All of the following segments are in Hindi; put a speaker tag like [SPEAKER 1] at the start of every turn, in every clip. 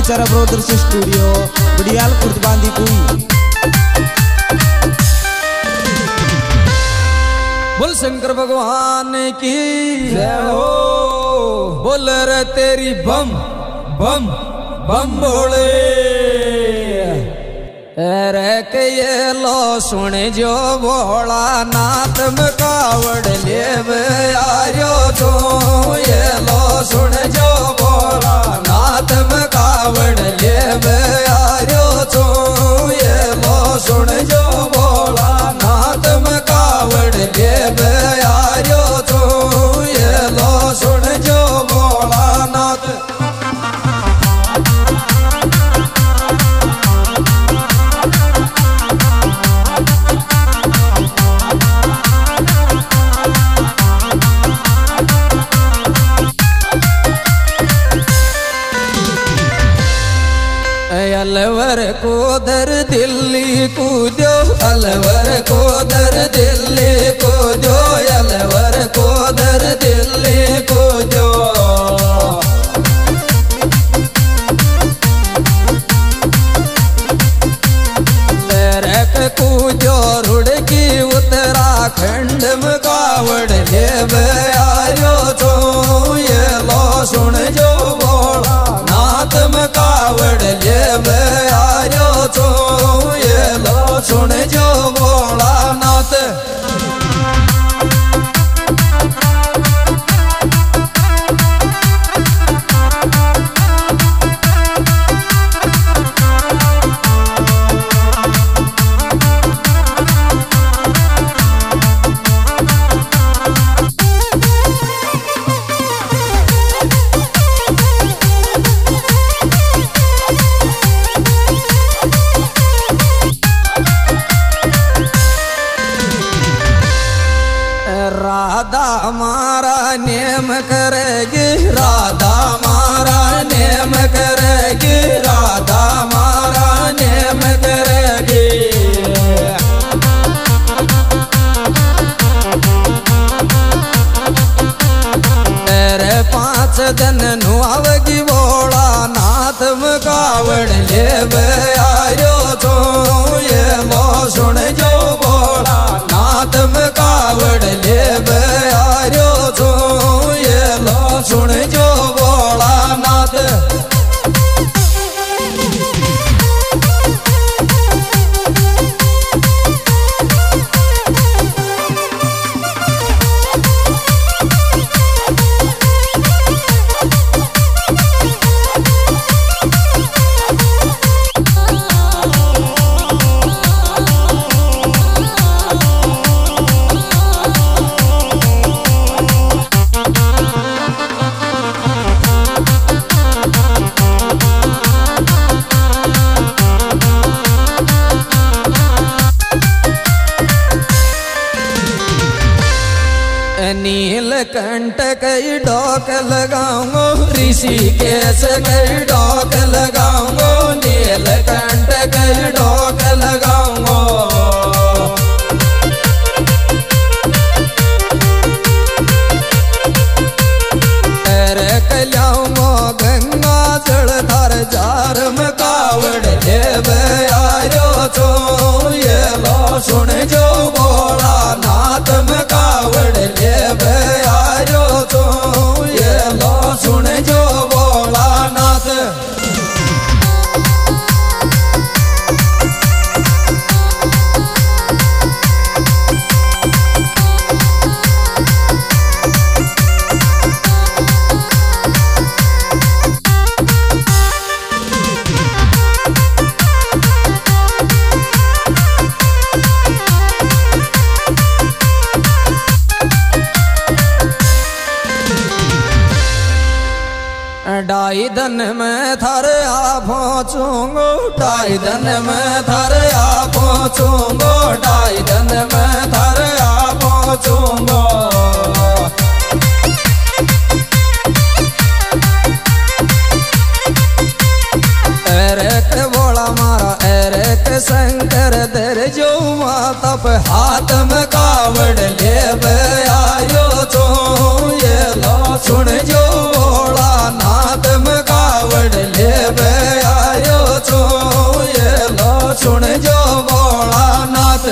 [SPEAKER 1] बिचारा ब्रोदर्स स्टूडियो बडियाल कुर्दबांदी कोई।
[SPEAKER 2] बोल शंकर भगवान की जय हो। बोल रे तेरी बम बम बम बोले। अरे के ये लो सुन जो भोला नाथ में कावड़ लेवे आयो तो। ये लो सुन जो भोला नाथ में कावड़ लेवे आयो तो। ये लो सुन जो भोला नाथ में कावड़ लेवे आयो तो। ये लो सुन जो भोला नाथ। अलवर को दर दिल्ली कूदो। अलवर को दर दिल्ली कूदो। अलवर को दर दिल्ली कूदो। तरक कूदो रुड़की उत्तराखंड में कावड़ लेवे आयो तो। ये लो सुन जो भोला नाथ में कावड़ लेवे आयो तो। ये लो सुन जो भोला नाथ। राधा हमारा नेम करेगी। राधा हमारा नेम करेगी। राधा हमारा नेम करेगी। तेरे 5 दिन नुआवगी भोला नाथ में कावड़ लेवे आयो तो। ये लो सुन जो भोला नाथ में कावड़ लेवे आयो तो। ये लो सुन जो भोला नाथ। नीलकंठ कई डोक लगाऊंगो। ऋषिकेश कई डोक लगाऊंगो। नीलकंठ कई डोक लगाऊंगो। तेरे कल्याऊंगो गंगा जल धर जार में कावड़ लेवे आयो तो। ये लो सुन जो भोला नाथ में कावड़ लेवे आयो तो। ये लो सुन जो भोला नाथ। ढाई दिन में थारे आ पहुँचूंगो। ढाई दिन में थारे आ पहुँचूंगो। ढाई दिन में थारे आ पहुँचूंगो। एरेक भोला मारा एरेक शंकर दर जो माता पे हाथ में कावड़ लेवे आयो तो। ये लो सुन जो भोला नाथ में कावड़ लेवे सुन जो भोलानाथ।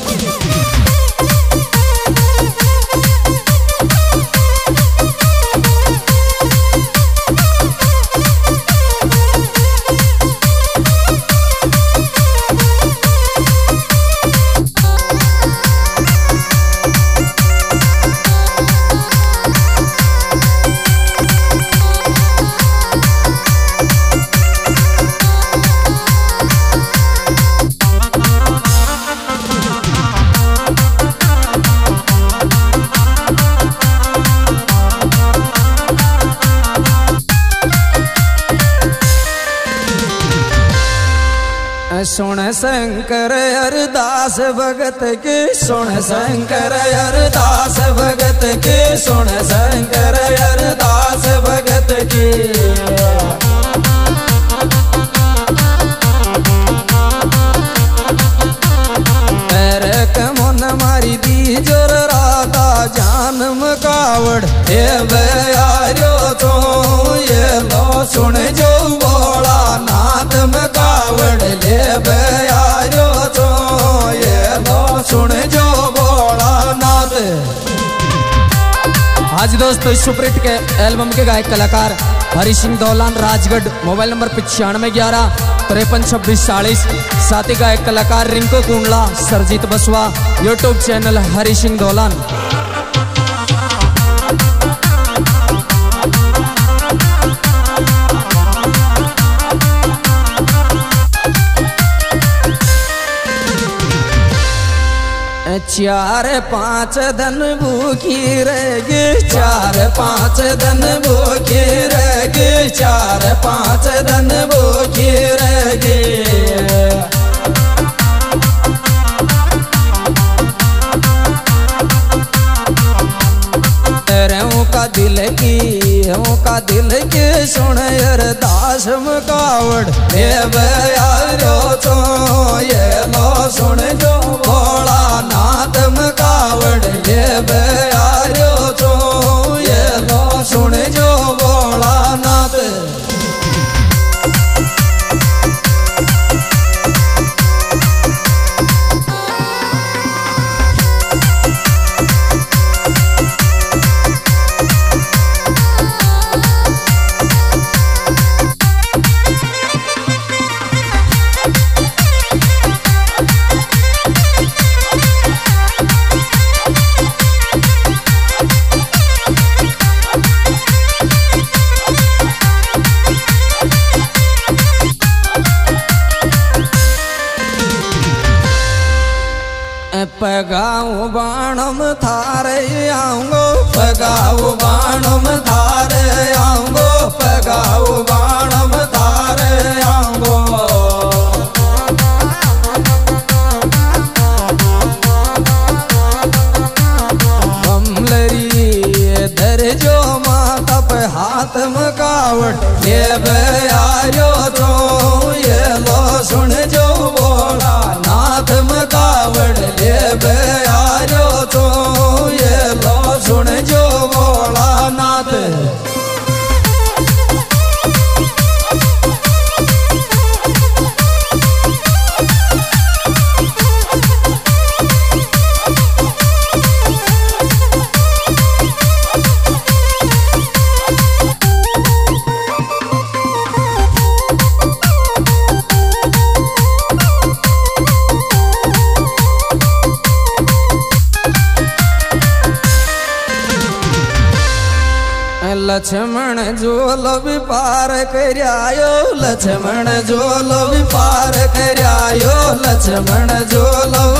[SPEAKER 2] सुन शंकर अरदास भगत के, सुन शंकर अरदास भगत के, सुन शंकर अरदास भगत के। मेरे कमन मारी दी जोर राधा जान मकावड़ हे बयारो तो ये लो सुन जो बोला नाथ मकावड़ ले बयारो तो ये लो सुन जो बोला नाथ। आज दोस्तों सुपरहिट के एल्बम के गायक कलाकार हरि सिंह दौलान राजगढ़, मोबाइल नंबर 9511 532640। साथ ही गायक कलाकार रिंकू कुंडला, सरजीत बसवा, यूट्यूब चैनल हरि सिंह दौलान। चार पांच दिन भूखी रहेगी, चार पांच दिन भूखी रहेगी, चार पांच दिन भूखी रहेगी। का दिल की सुन अरदास मकावड़ हे बयारो तो ये लो सुन जो भोला नाथ मकावड़ हे बयारो तो ये लो सुन जो भोला नाथ। पगाऊ बाणम थारे आऊंगो, पगाऊ बाणम थारे आऊंगो, पगाऊ बाणम थारे आऊंगो। बमलरी धर जो माता पे हाथ मकावट ये बयारो तो ये लो सुन जो बोला नाथ मकावट ये बयारो तो ये लो सुन जो बोला नाथ। लक्ष्मण झोल भी पार करायो, लक्ष्मण झोल भी पार करायो, लक्ष्मण झोल